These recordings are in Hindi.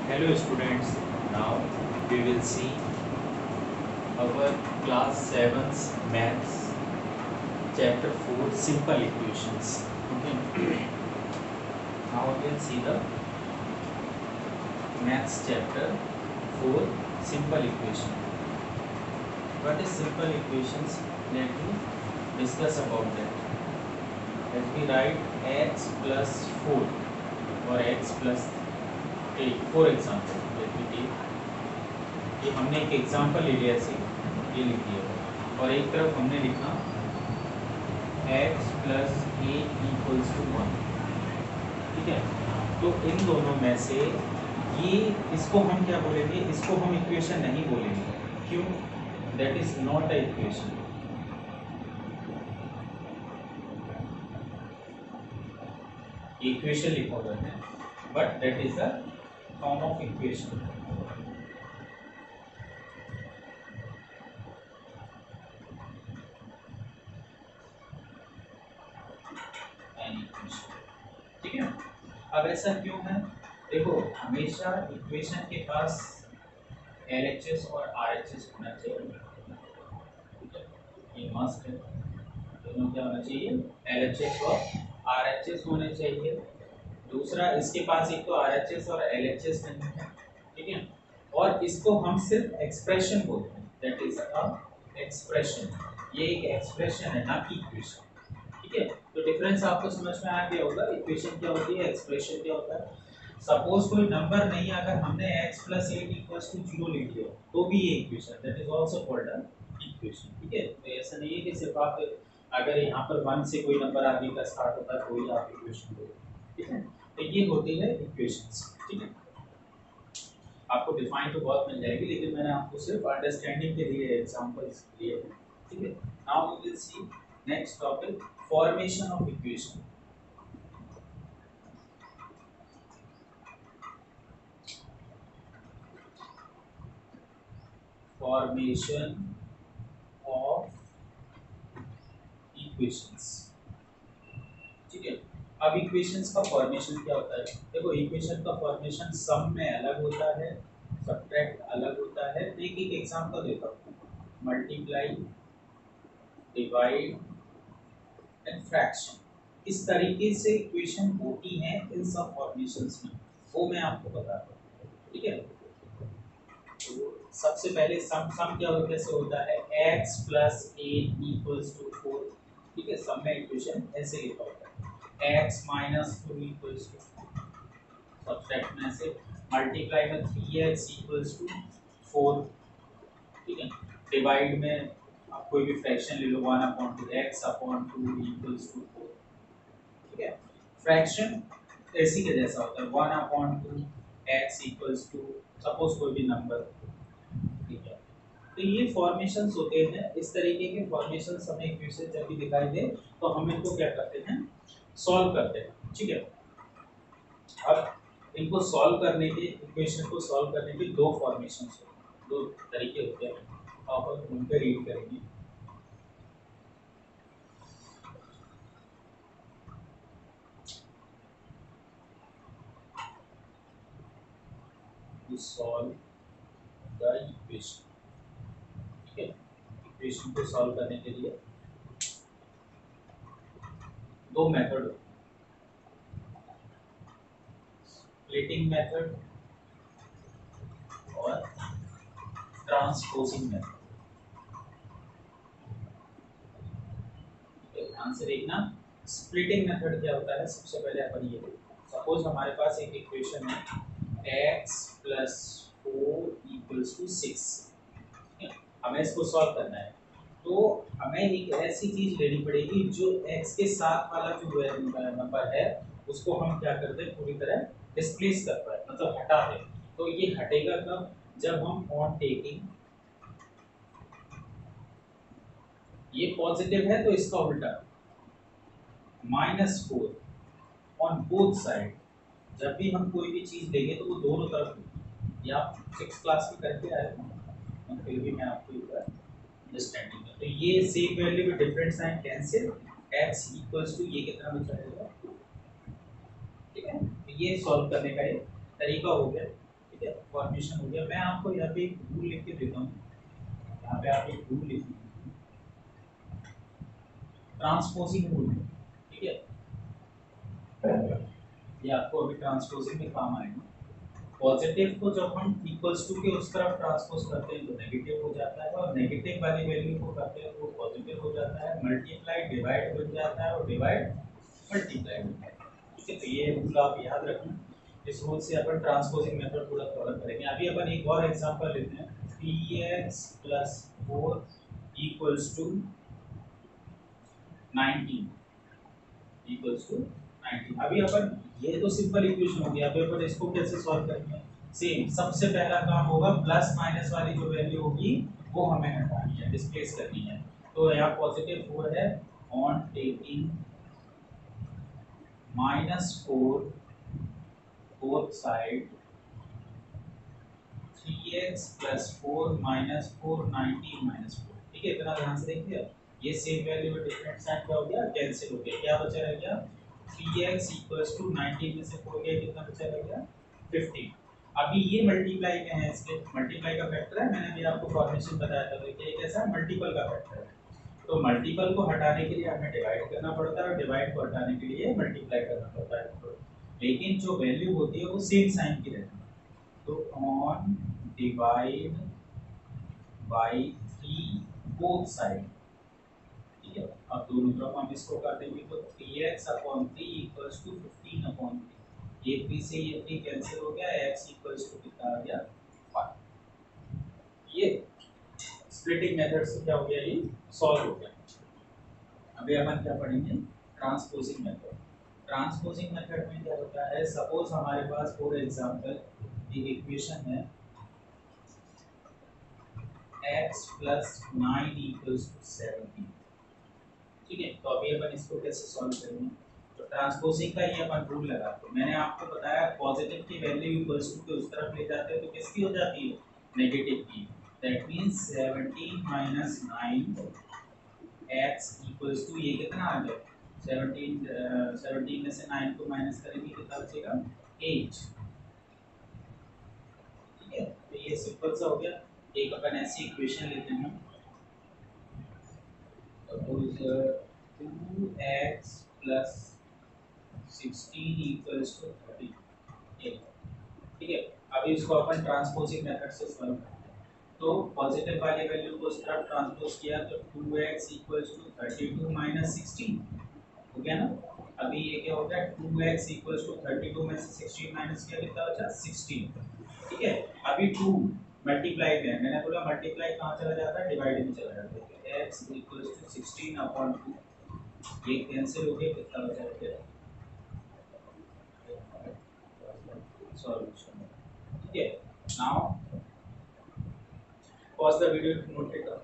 Hello students, now we will see our class 7's maths chapter 4 simple equations. Okay. Now we will see the maths chapter 4 simple equation. What is simple equations? Let me discuss about that. Let me write x plus 4 or x plus 8 for example. Let me take ये हमने एक एग्जाम्पल ले लिया ऐसे ये लिख दिया और एक तरफ हमने लिखा x plus a equals to 1। ठीक है, तो इन दोनों में से ये इसको हम क्या बोलेंगे? इसको हम इक्वेशन नहीं बोलेंगे। क्यों? That is not a equation. Equation लिखा हुआ है but that is the form of equation. ठीक है, अब ऐसा क्यों है? देखो, हमेशा इक्वेशन के पास LHS और RHS होना चाहिए। ठीक है, ये मस्ट है। दोनों क्या होना चाहिए? LHS और RHS होने चाहिए। दूसरा, इसके पास एक तो RHS और LHS नहीं है। ठीक है, और इसको हम सिर्फ एक्सप्रेशन बोलते हैं। That is a expression. ये एक एक्सप्रेशन है, ना कि इक्वेशन। ठीक है, तो डिफरेंस आपको समझ में आ गया होगा। इक्वेशन क्या होती है, एक्सप्रेशन क्या होता है। सपोज कोई नंबर नहीं, अगर हमने x + 8 = 0 लिख दिया तो भी ये equation, that is also called a equation. ठीक है, तो ऐसा नहीं है कि सिर्फ आप अगर यहाँ पर 1 से कोई नंबर आगे का स्टार्ट होता है तो ही आप इक्वेशन बोलोगे। ठीक है, तो ये होती है इक्वेशंस। ठीक है, आपको डिफाइन तो बहुत मिल जाएगी, लेकिन मैंने आपको सिर्फ अंडरस्टैंडिंग के लिए एग्जांपल्स दिए हैं। ठीक है, now we will see next topic, formation of equation. Formation of equations. ठीक है, अब इक्वेशंस का फॉर्मेशन क्या होता है? देखो, इक्वेशन का फॉर्मेशन सम में अलग होता है, सब्ट्रैक्ट अलग होता है। एक एक एग्जांपल देता हूँ। मल्टीप्लाई, डिवाइड एंड फ्रैक्शन, इस तरीके से इक्वेशन होती हैं इन सब फॉर्मेशंस में, वो मैं आपको बताता हूँ। ठीक है, तो सबसे पहले सम क्या कैसे होता है? x + 8 = 4। ठीक है, सम में इक्वेशन ऐसे लिखा होता है x - 2 = 4। सब्ट्रैक्ट में से मल्टीप्लाई में 3x = 4। ठीक है, डिवाइड में आप कोई भी फ्रैक्शन ले लो, 1/2 x/2 = 4। ठीक है, फ्रैक्शन ऐसी के जैसा होता है, 1/2 x = सपोज कोई भी नंबर। ठीक है, तो ये फॉर्मेशंस होते हैं। इस तरीके के फॉर्मेशंस हमें इक्वेशन जब भी दिखाई दे तो हम इनको क्या करते हैं? सॉल्व करते हैं। ठीक है, अब इनको सॉल्व करने के, इक्वेशन को सॉल्व करने के दो फॉर्मेशंस होते हैं, दो तरीके होते हैं। आप उन पे रीड करेंगे। To solve the equation. ठीक है, इक्वेशन को सॉल्व करने के लिए दो मेथड, स्प्लिटिंग मेथड और ट्रांसपोजिंग मेथड। ध्यान से देखना, स्प्लिटिंग मेथड क्या होता है? सबसे पहले अपन ये देखो, सपोज हमारे पास एक इक्वेशन है x + 4 = 6। हमें इसको सॉल्व करना है, तो हमें एक ऐसी चीज लेनी पड़ेगी जो x के साथ वाला जो नंबर है उसको हम क्या करते हैं? पूरी तरह डिस्प्लेस कर पाए, मतलब हटा दें। तो ये हटेगा कब? जब हम ऑन टेकिंग, ये पॉजिटिव है तो इसका उल्टा -4 ऑन बोथ साइड। जब भी हम कोई भी चीज लेंगे तो वो दोनों तरफ होगी। ये आप 6th क्लास में करके आए हो, फिर भी मैं आपको एक बार अंडरस्टैंडिंग है। तो ये सेम वैल्यू में डिफरेंट साइन कैंसिल, x = ये कितना बचा रहेगा? ठीक है, तो ये सॉल्व करने का एक तरीका हो गया। ठीक है, फॉर्मेशन हो गया। मैं आपको यहाँ पे एक रूल लिख के देता हूँ, यहाँ पे आप एक रूल लिखिए, ट्रांसपोजिंग रूल, ठीक है, ये आपको अभी ट्रांसपोजिंग में काम आएगा। पॉजिटिव को जब हम इक्वल्स टू के उस तरफ ट्रांसपोज करते हैं तो नेगेटिव हो जाता है, और नेगेटिव वाली वैल्यू को करते हैं तो वो पॉजिटिव हो जाता है, मल्टीप्लाई डिवाइड बन जाता है और डिवाइड मल्टीप्लाई बन जाता है। ठीक है, तो ये रूल आप याद रखना। इस रूल से अपन ट्रांसपोजिंग मेथड पूरा कवर करेंगे। अभी अपन एक और एग्जांपल लेते हैं, 3x + 4 = 19 = 19। अभी अपन, ये तो सिंपल इक्वेशन हो गया, अभी अपन इसको कैसे सॉल्व करेंगे? सेम, सबसे पहला काम होगा प्लस माइनस वाली जो वैल्यू होगी वो हमें हटानी है, डिस्प्लेस करनी है। तो यहाँ +4 है, on taking -4 both side, 3x + 4 - 4 19 - 4। ठीक है, इतना ध्यान से देखिए, ये सेम वैल्यू में डिफरेंट साइन क्या हो गया, कैंसिल हो गया। क्या बचा रह गया? 3x = 19 में से 4 गया, कितना बचा रह गया? 15। अभी ये मल्टीप्लाई में है, इसके मल्टीप्लाई का फैक्टर है, मैंने भी आपको फॉर्मेशन बताया था कि ये कैसा है, मल्टीपल का फैक्टर है। तो मल्टीपल को हटाने के लिए हमें डिवाइड करना पड़ता है, और डिवाइड को हटाने के लिए मल्टीप्लाई करना पड़ता है। लेकिन जो वैल्यू होती है वो सेम साइन की रहती है। तो on divide by 3 both side, ठीक है। अब दोनों तरफ हम इसको कर देंगे तो 3x/3 = 15/3। ये 3 से ये 3 कैंसिल हो गया, x = कितना आ गया? 5। ये स्प्लिटिंग मेथड से क्या हो गया, ये सॉल्व हो गया। अभी अपन क्या पढ़ेंगे? Transposing method. ट्रांसपोजिंग मेथड में क्या होता है, सपोज हमारे पास फॉर एग्जांपल एक इक्वेशन है x + 9 = 17। ठीक है, तो अभी अपन इसको कैसे सॉल्व करेंगे? तो ट्रांसपोजिंग का ये अपन रूल लगाते हैं। मैंने आपको बताया पॉजिटिव की वैल्यू इक्वल्स टू के उस तरफ ले जाते हैं तो किसकी हो जाती है? नेगेटिव की। दैट मींस 17 - 9 x = ये कितना आ गया? 17 में से 9 को माइनस करेंगे, कितना बचेगा? 8। ठीक है, तो ये सिंपल सा हो गया। एक अपन ऐसी इक्वेशन लेते हैं, सपोज 2x + 16 = 30। ठीक है, अभी इसको अपन ट्रांसपोजिंग मेथड से सॉल्व करते हैं। तो पॉजिटिव वाली वैल्यू को उस तरफ ट्रांसपोज किया तो 2x = 32 - 16 हो गया ना। अभी ये क्या हो गया, 2x = 32 में से 16 माइनस किया, कितना बचा? 16। ठीक है, अभी 2 मल्टीप्लाई में है, मैंने बोला मल्टीप्लाई कहाँ चला जाता है? डिवाइड में चला जाता है। x = 16/2, ये कैंसिल हो गया, कितना बचा गया? सॉल्यूशन। ठीक है, now pause the video to note it down.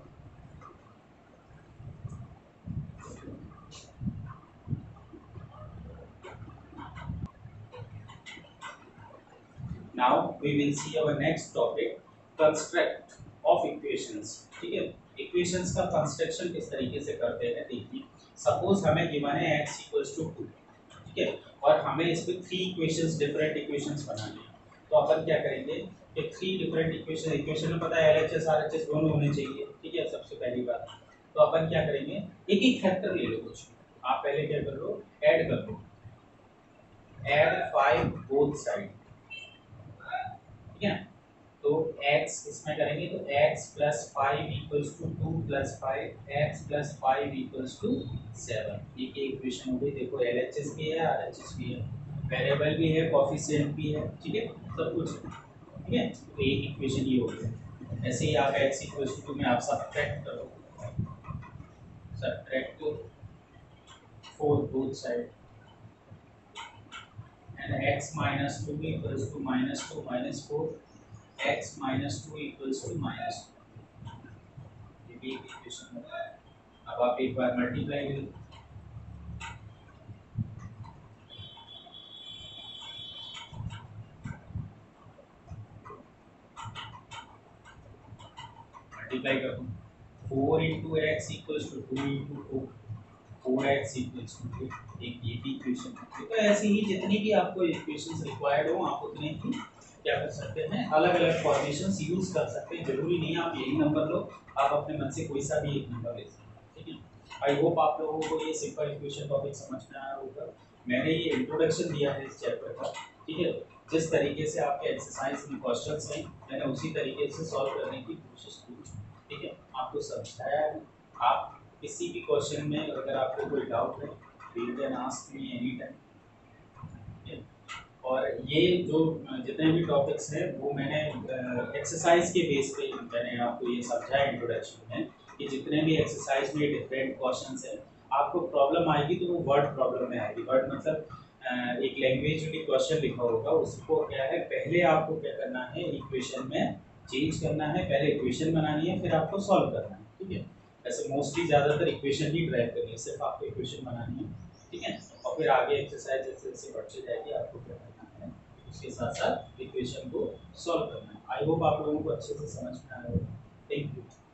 Now we will see our next topic, construct of equations। ठीक है, इक्वेशंस का कंस्ट्रक्शन किस तरीके से करते हैं देखिए। सपोज हमें गिवन है x = 2, ठीक है, और हमें इस पे 3 इक्वेशंस, डिफरेंट इक्वेशंस बनानी है। तो अपन क्या करेंगे कि 3 डिफरेंट इक्वेशन में पता है LHS RHS दोनों होने चाहिए। ठीक है, सबसे पहली बात। तो अपन क्या करेंगे, एक एक फैक्टर ले लो कुछ। आप पहले क्या कर लो, ऐड कर लो, ऐड 5 बोथ साइड। ठीक है, तो x इसमें करेंगे तो x + 5 = 2 + 5 x + 5 = 7। ये की इक्वेशन हो गई। देखो LHS भी है, RHS भी है, वेरिएबल भी है, कोएफिशिएंट भी है। ठीक है, सब कुछ है। ठीक है, तो एक इक्वेशन ये हो गई। ऐसे ही आप x = 2 में आप सब्ट्रैक्ट करो, subtract 4 both side, and x - 2 = -2 - 4, x - 2 = -2। ये भी एक इक्वेशन है। अब आप एक बार मल्टीप्लाई करो, मल्टीप्लाई कर दो। 4 × x = 2 × 4, 4x = 8। एक ये भी इक्वेशन है। तो ऐसे ही जितनी भी आपको इक्वेशंस रिक्वायर्ड हो आप उतने ही क्या कर सकते हैं, अलग अलग फॉर्मेशंस यूज कर सकते हैं। जरूरी नहीं है आप यही नंबर लो, आप अपने मन से कोई सा भी एक नंबर ले सकते हैं। ठीक है, आई होप आप लोगों को ये सिंपल इक्वेशन टॉपिक समझ में आया होगा। मैंने ये इंट्रोडक्शन दिया है इस चैप्टर का। ठीक है, जिस तरीके से आपके एक्सरसाइज में क्वेश्चंस हैं मैंने उसी तरीके से सॉल्व करने की कोशिश की। ठीक है, आपको समझाया है। आप किसी भी क्वेश्चन में अगर आपको कोई डाउट है, you can ask me any time. और ये जो जितने भी टॉपिक्स हैं वो मैंने एक्सरसाइज के बेस पे मैंने आपको ये समझाया इंट्रोडक्शन में कि जितने भी एक्सरसाइज में डिफरेंट क्वेश्चंस हैं, आपको प्रॉब्लम आएगी तो वो वर्ड प्रॉब्लम में आएगी। वर्ड मतलब एक लैंग्वेज में क्वेश्चन लिखा होगा, उसको क्या है पहले आपको क्या करना है, इक्वेशन में चेंज करना है, पहले इक्वेशन बनानी है फिर आपको सॉल्व करना है। ठीक है, वैसे मोस्टली ज़्यादातर इक्वेशन ही ड्राइव करनी है, सिर्फ आपको इक्वेशन बनानी है। ठीक है, और फिर आगे एक्सरसाइज जैसे जैसे बढ़ती जाएगी आपको क्या करना है, उसके साथ साथ इक्वेशन को सॉल्व करना है। आई होप आप लोगों को अच्छे से समझ में आया होगा। Thank you.